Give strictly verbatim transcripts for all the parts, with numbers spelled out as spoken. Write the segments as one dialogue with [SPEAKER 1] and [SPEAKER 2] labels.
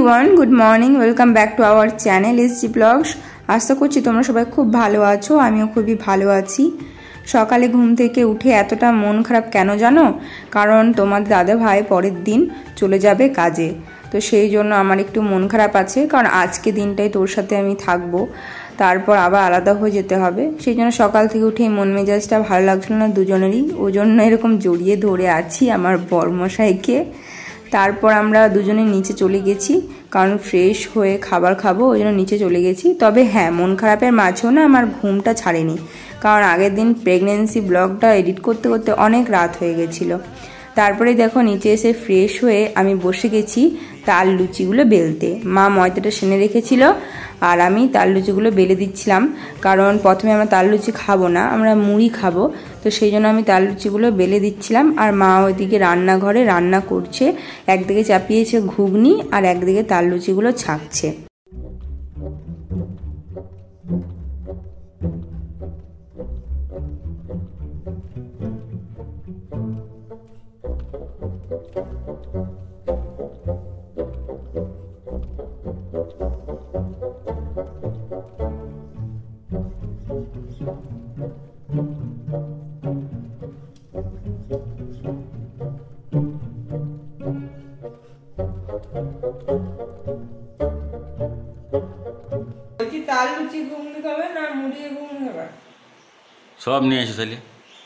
[SPEAKER 1] Everyone, good morning. Welcome back to our channel S G blogs. আশা করছি তোমরা সবাই খুব ভালো আছো, আমিও খুবই ভালো আছি। সকালে ঘুম থেকে উঠে এতটা মন খারাপ কেন জানো? কারণ তোমার দাদা ভাই পরের দিন চলে যাবে কাজে, তো সেই জন্য আমার একটু মন খারাপ আছে। কারণ আজকে দিনটাই তোর সাথে আমি থাকবো, তারপর আবার আলাদা হয়ে যেতে হবে। সেই জন্য সকাল থেকে উঠে মন মেজাজটা ভালো লাগছিল না দুজনেরই, ওই জন্য এরকম জড়িয়ে ধরে আছি আমার বরমশাইকে। তারপর আমরা দুজনে নিচে চলে গেছি, কারণ ফ্রেশ হয়ে খাবার খাবো, ওই জন্য নিচে চলে গেছি। তবে হ্যাঁ, মন খারাপের মাঝেও না আমার ঘুমটা ছাড়েনি, কারণ আগের দিন প্রেগনেন্সি ব্লগটা এডিট করতে করতে অনেক রাত হয়ে গেছিলো। তারপরে দেখো নিচে এসে ফ্রেশ হয়ে আমি বসে গেছি তাল লুচিগুলো বেলতে। মা ময়দাটা সেনে রেখেছিল আর আমি তাল লুচিগুলো বেলে দিচ্ছিলাম, কারণ প্রথমে আমরা তাল লুচি খাবো না, আমরা মুড়ি খাবো, তো সেই জন্য আমি তাল লুচিগুলো বেলে দিচ্ছিলাম। আর মা ওইদিকে রান্নাঘরে রান্না করছে, একদিকে চাপিয়েছে ঘুগনি আর একদিকে তাল লুচিগুলো ছাঁকছে। তাল লুচি ঘুগনি খাবে না মুড়ি ঘুগনি খাবে?
[SPEAKER 2] সব নিয়ে এসো তাহলে।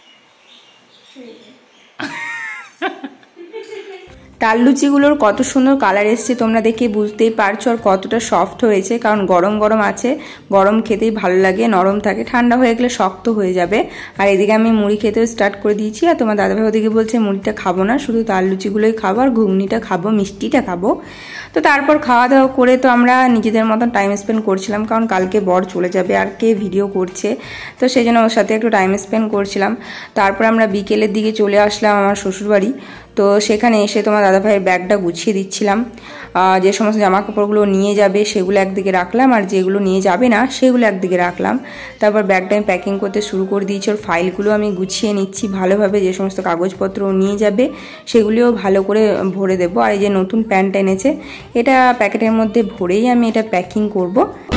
[SPEAKER 1] তাল লুচিগুলোর কত সুন্দর কালার এসছে, তোমরা দেখে বুঝতেই পারছো, আর কতটা সফট হয়েছে। কারণ গরম গরম আছে, গরম খেতেই ভালো লাগে, নরম থাকে, ঠান্ডা হয়ে গেলে শক্ত হয়ে যাবে। আর এদিকে আমি মুড়ি খেতেও স্টার্ট করে দিয়েছি, আর তোমার দাদাভাই ওদিকে বলছে মুড়িটা খাবো না, শুধু তাল লুচিগুলোই খাবো আর ঘুগনিটা খাবো, মিষ্টিটা খাবো। তো তারপর খাওয়া দাওয়া করে তো আমরা নিজেদের মতন টাইম স্পেন্ড করছিলাম, কারণ কালকে বর চলে যাবে আর কে ভিডিও করছে, তো সেই জন্য ওর সাথে একটু টাইম স্পেন্ড করছিলাম। তারপর আমরা বিকেলের দিকে চলে আসলাম আমার শ্বশুরবাড়ি। তো সেখানে এসে তোমার দাদাভাইয়ের ব্যাগটা গুছিয়ে দিচ্ছিলাম, যে সমস্ত জামা কাপড়গুলো নিয়ে যাবে সেগুলো একদিকে রাখলাম, আর যেগুলো নিয়ে যাবে না সেগুলো একদিকে রাখলাম। তারপর ব্যাগটা আমি প্যাকিং করতে শুরু করে দিয়েছি, ওর ফাইলগুলো আমি গুছিয়ে নিচ্ছি ভালোভাবে, যে সমস্ত কাগজপত্র নিয়ে যাবে সেগুলিও ভালো করে ভরে দেবো। আর এই যে নতুন প্যান্ট এনেছে, এটা প্যাকেটের মধ্যে ভরেই আমি এটা প্যাকিং করব।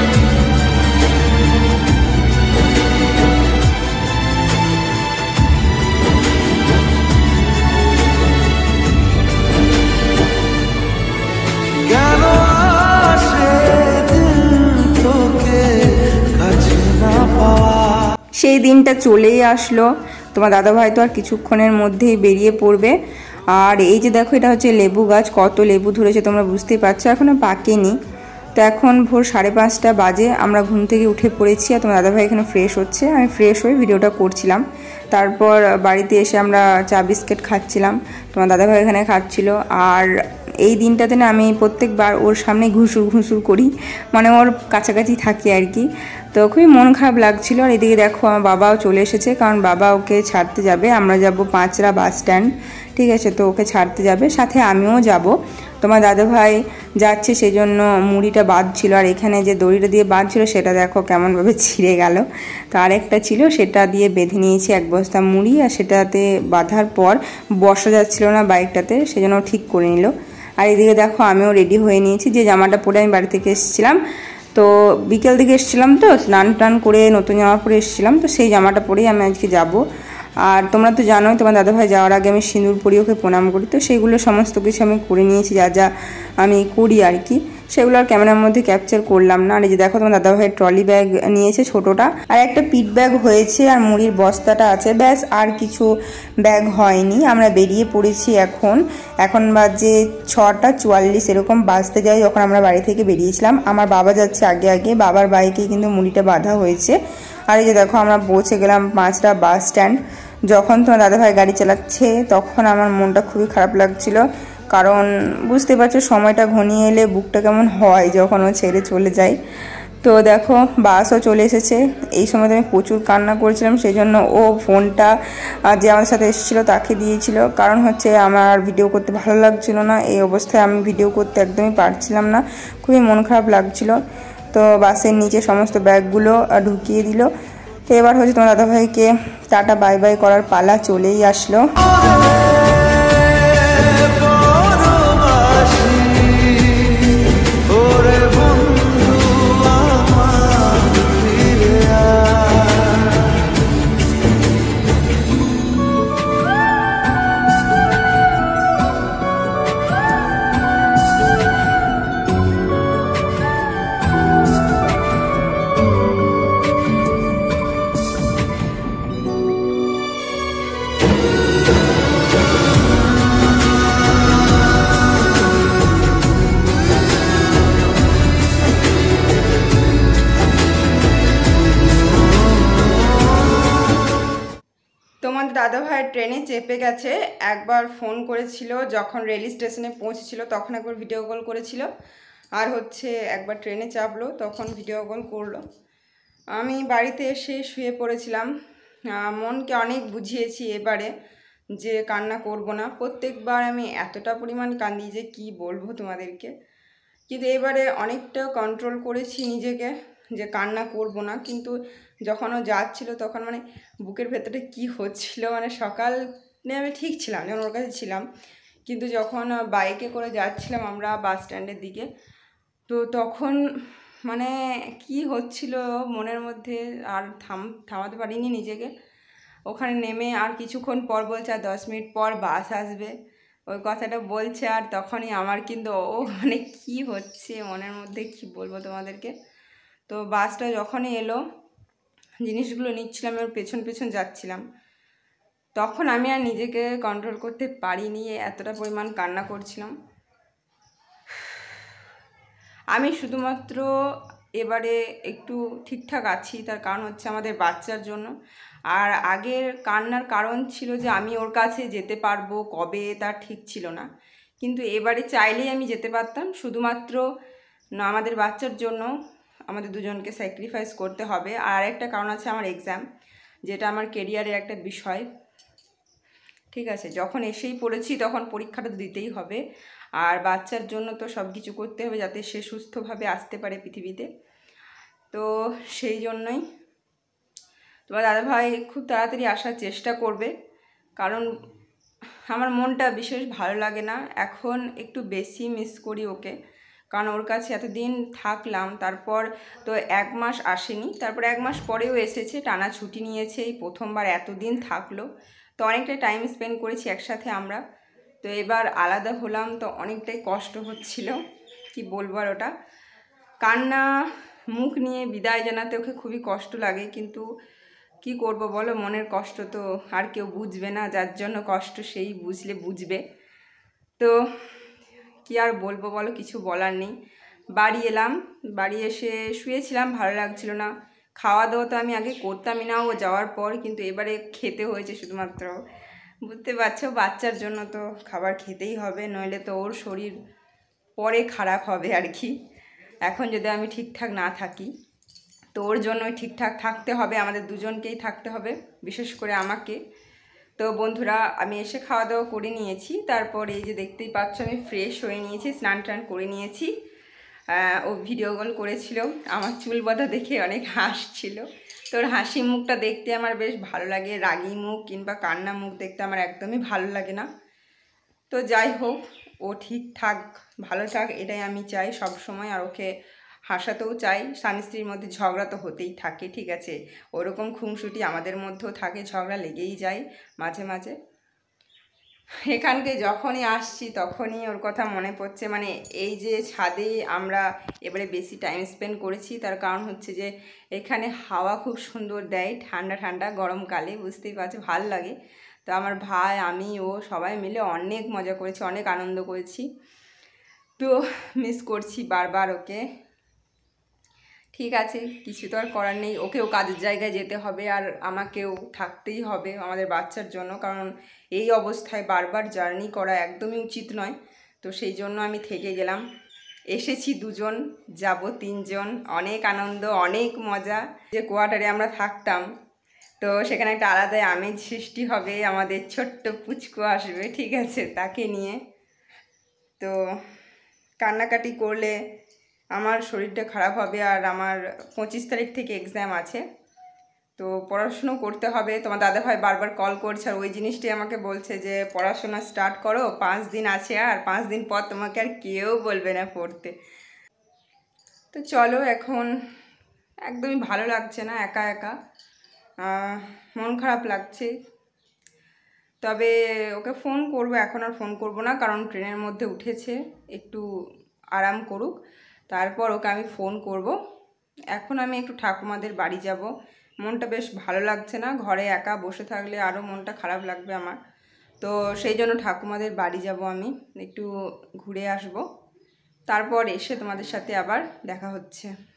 [SPEAKER 1] সেই দিনটা চলেই আসলো, তোমার দাদাভাই তো আর কিছুক্ষণের মধ্যেই বেরিয়ে পড়বে। আর এই যে দেখো, এটা হচ্ছে লেবু গাছ, কত লেবু ধরেছে তোমরা বুঝতেই পারছো, এখনো পাকেনি। তো এখন ভোর সাড়ে পাঁচটা বাজে, আমরা ঘুম থেকে উঠে পড়েছি, আর তোমার দাদাভাই এখানে ফ্রেশ হচ্ছে, আমি ফ্রেশ হয়ে ভিডিওটা করছিলাম। তারপর বাড়িতে এসে আমরা চা বিস্কিট খাচ্ছিলাম, তোমার দাদাভাই এখানে খাচ্ছিল। আর এই দিনটাতে না আমি প্রত্যেকবার ওর সামনে ঘুষুর ঘুষুর করি, মানে ওর কাছাকাছি থাকি আর কি। তো খুবই মন খারাপ লাগছিল। আর এদিকে দেখো আমার বাবাও চলে এসেছে, কারণ বাবা ওকে ছাড়তে যাবে, আমরা যাব পাঁচরা বাস স্ট্যান্ড, ঠিক আছে? তো ওকে ছাড়তে যাবে, সাথে আমিও যাব। তোমার দাদাভাই যাচ্ছে, সেই জন্য মুড়িটা বাঁধছিল, আর এখানে যে দড়িটা দিয়ে বাঁধছিল সেটা দেখো কেমনভাবে ছিঁড়ে গেল। তো আরেকটা ছিল, সেটা দিয়ে বেঁধে নিয়েছি এক বস্তা মুড়ি, আর সেটাতে বাঁধার পর বসা যাচ্ছিল না বাইকটাতে, সেজন্য ঠিক করে নিল। আর এদিকে দেখো আমিও রেডি হয়ে নিয়েছি, যে জামাটা পরে আমি বাড়ি থেকে এসেছিলাম, তো বিকেল দিকে এসেছিলাম, তো স্নান টান করে নতুন জামা পরে এসেছিলাম, তো সেই জামাটা পরেই আমি আজকে যাব। আর তোমরা তো জানোই তোমার দাদাভাই যাওয়ার আগে আমি সিঁদুর পরি, ওকে প্রণাম করি, তো সেইগুলো সমস্ত কিছু আমি করে নিয়েছি, যা যা আমি করি আর কি, সেগুলো আর ক্যামেরার মধ্যে ক্যাপচার করলাম না। আর এই যে দেখো তোমার দাদাভাইয়ের ট্রলি ব্যাগ নিয়েছে ছোটোটা, আর একটা পিট ব্যাগ হয়েছে, আর মুড়ির বস্তাটা আছে, ব্যাস আর কিছু ব্যাগ হয়নি। আমরা বেরিয়ে পড়েছি এখন, এখন বাজে ছটা চুয়াল্লিশ এরকম বাজতে যায় যখন আমরা বাড়ি থেকে বেরিয়েছিলাম। আমার বাবা যাচ্ছে আগে আগে, বাবার বাইকে কিন্তু মুড়িটা বাঁধা হয়েছে। আর এই যে দেখো আমরা পৌঁছে গেলাম পাঁচরা বাস স্ট্যান্ড। যখন তোমার দাদাভাই গাড়ি চালাচ্ছে তখন আমার মনটা খুবই খারাপ লাগছিল, কারণ বুঝতে পারছো সময়টা ঘনিয়ে এলে বুকটা কেমন হয় যখন ও ছেড়ে চলে যায়। তো দেখো বাসও চলে এসেছে, এই সময় আমি প্রচুর কান্না করেছিলাম, সেই জন্য ও ফোনটা যে আমার সাথে এসেছিলো তাকে দিয়েছিল, কারণ হচ্ছে আমার ভিডিও করতে ভালো লাগছিল না, এই অবস্থায় আমি ভিডিও করতে একদমই পারছিলাম না, খুবই মন খারাপ লাগছিল। তো বাসের নিচে সমস্ত ব্যাগগুলো ঢুকিয়ে দিল। তো এবার হচ্ছে তোমার দাদাভাইকে টাটা বাই বাই করার পালা চলেই আসলো। তোমাদের দাদাভাই ট্রেনে চেপে গেছে, একবার ফোন করেছিল যখন রেল স্টেশনে পৌঁছেছিল তখন একবার ভিডিও কল করেছিল, আর হচ্ছে একবার ট্রেনে চাপলো তখন ভিডিও কল করলো। আমি বাড়িতে এসে শুয়ে পড়েছিলাম, মনকে অনেক বুঝিয়েছি এবারে যে কান্না করব না। প্রত্যেকবার আমি এতটা পরিমাণ কান্দি যে কি বলবো তোমাদেরকে, কিন্তু এবারে অনেকটা কন্ট্রোল করেছি নিজেকে যে কান্না করব না। কিন্তু যখন ও যাচ্ছিল তখন মানে বুকের ভেতরে কি হচ্ছিল, মানে সকালে আমি ঠিক ছিলাম যখন ওর কাছে ছিলাম, কিন্তু যখন বাইকে করে যাচ্ছিলাম আমরা বাস স্ট্যান্ডের দিকে, তো তখন মানে কি হচ্ছিল মনের মধ্যে, আর থাম থামাতে পারিনি নিজেকে। ওখানে নেমে আর কিছুক্ষণ পর বলছে আর দশ মিনিট পর বাস আসবে, ওই কথাটা বলছে, আর তখনই আমার কিন্তু ও মানে কি হচ্ছে মনের মধ্যে কি বলবো তোমাদেরকে। তো বাসটা যখনই এলো জিনিসগুলো নিচ্ছিলাম, ওর পেছন পেছন যাচ্ছিলাম, তখন আমি আর নিজেকে কন্ট্রোল করতে পারিনি, এতটা পরিমাণ কান্না করছিলাম। আমি শুধুমাত্র এবারে একটু ঠিকঠাক আছি, তার কারণ হচ্ছে আমাদের বাচ্চার জন্য। আর আগের কান্নার কারণ ছিল যে আমি ওর কাছে যেতে পারবো কবে তার ঠিক ছিল না, কিন্তু এবারে চাইলেই আমি যেতে পারতাম। শুধুমাত্র না, আমাদের বাচ্চার জন্য আমাদের দুজনকে স্যাক্রিফাইস করতে হবে। আর একটা কারণ আছে আমার এক্সাম, যেটা আমার কেরিয়ারের একটা বিষয়, ঠিক আছে। যখন এসেই পড়েছি তখন পরীক্ষাটা দিতেই হবে, আর বাচ্চার জন্য তো সব কিছু করতে হবে যাতে সে সুস্থভাবে আসতে পারে পৃথিবীতে। তো সেই জন্যই তোমার দাদাভাই খুব তাড়াতাড়ি আসার চেষ্টা করবে, কারণ আমার মনটা বিশেষ ভালো লাগে না এখন, একটু বেশি মিস করি ওকে, কারণ ওর কাছে এতদিন থাকলাম, তারপর তো এক মাস আসেনি, তারপর এক মাস পরেও এসেছে, টানা ছুটি নিয়েছে, এই প্রথমবার এতদিন থাকলো, তো অনেকটাই টাইম স্পেন্ড করেছি একসাথে আমরা। তো এবার আলাদা হলাম তো অনেকটাই কষ্ট হচ্ছিল, কি বলবো আর ওটা, কান্না মুখ নিয়ে বিদায় জানাতে ওকে খুবই কষ্ট লাগে, কিন্তু কি করব বলো, মনের কষ্ট তো আর কেউ বুঝবে না, যার জন্য কষ্ট সেই বুঝলে বুঝবে। তো কি আর বলবো বলো, কিছু বলার নেই। বাড়ি এলাম, বাড়ি এসে শুয়েছিলাম, ভালো লাগছিল না। খাওয়া দাওয়া তো আমি আগে করতামই না ও যাওয়ার পর, কিন্তু এবারে খেতে হয়েছে শুধুমাত্র, বুঝতে পারছো বাচ্চার জন্য তো খাবার খেতেই হবে, নইলে তো ওর শরীর পরে খারাপ হবে আর কি। এখন যদি আমি ঠিকঠাক না থাকি তো ওর জন্যই ঠিকঠাক থাকতে হবে, আমাদের দুজনকেই থাকতে হবে, বিশেষ করে আমাকে। তো বন্ধুরা, আমি এসে খাওয়া দাওয়া করে নিয়েছি, তারপর এই যে দেখতেই পাচ্ছ আমি ফ্রেশ হয়ে নিয়েছি, স্নান টান করে নিয়েছি। ও ভিডিও কল করেছিল, আমার চুল বাঁধা দেখে অনেক হাসছিল। তোর হাসি মুখটা দেখতে আমার বেশ ভালো লাগে, রাগী মুখ কিংবা কান্না মুখ দেখতে আমার একদমই ভালো লাগে না। তো যাই হোক, ও ঠিকঠাক ভালো থাক এটাই আমি চাই সব সময়, আর ওকে হাসাতেও চাই। স্বামী স্ত্রীর মধ্যে ঝগড়া তো হতেই থাকে, ঠিক আছে, ওরকম খুনসুটি আমাদের মধ্যেও থাকে, ঝগড়া লেগেই যায় মাঝে মাঝে। এখানকে যখনই আসছি তখনই ওর কথা মনে পড়ছে, মানে এই যে ছাদে আমরা এবারে বেশি টাইম স্পেন্ড করেছি, তার কারণ হচ্ছে যে এখানে হাওয়া খুব সুন্দর দেয়, ঠান্ডা ঠান্ডা গরমকালে, বুঝতেই পারছো ভালো লাগে। তো আমার ভাই, আমি, ও সবাই মিলে অনেক মজা করেছি, অনেক আনন্দ করেছি। তো মিস করছি বারবার ওকে, ঠিক আছে, কিছু তো আর করার নেই, ওকেও কাজের জায়গায় যেতে হবে আর আমাকেও থাকতেই হবে আমাদের বাচ্চার জন্য, কারণ এই অবস্থায় বারবার জার্নি করা একদমই উচিত নয়। তো সেই জন্য আমি থেকে গেলাম, এসেছি দুজন, যাব তিনজন, অনেক আনন্দ, অনেক মজা। যে কোয়ার্টারে আমরা থাকতাম, তো সেখানে একটা আলাদাই আমেজ সৃষ্টি হবে, আমাদের ছোট্ট পুচকু আসবে, ঠিক আছে, তাকে নিয়ে। তো কান্নাকাটি করলে আমার শরীরটা খারাপ হবে, আর আমার পঁচিশ তারিখ থেকে এক্সাম আছে, তো পড়াশুনো করতে হবে। তোমার দাদাভাই বারবার কল করছে, আর ওই জিনিসটাই আমাকে বলছে যে পড়াশোনা স্টার্ট করো, পাঁচ দিন আছে, আর পাঁচ দিন পর তোমাকে আর কেউ বলবে না পড়তে। তো চলো, এখন একদমই ভালো লাগছে না, একা একা মন খারাপ লাগছে। তবে ওকে ফোন করবো, এখন আর ফোন করবো না, কারণ ট্রেনের মধ্যে উঠেছে, একটু আরাম করুক, তারপর ওকে আমি ফোন করব। এখন আমি একটু ঠাকুমাদের বাড়ি যাব, মনটা বেশ ভালো লাগছে না, ঘরে একা বসে থাকলে আরও মনটা খারাপ লাগবে আমার। তো সেই জন্য ঠাকুমাদের বাড়ি যাব, আমি একটু ঘুরে আসব, তারপর এসে তোমাদের সাথে আবার দেখা হচ্ছে।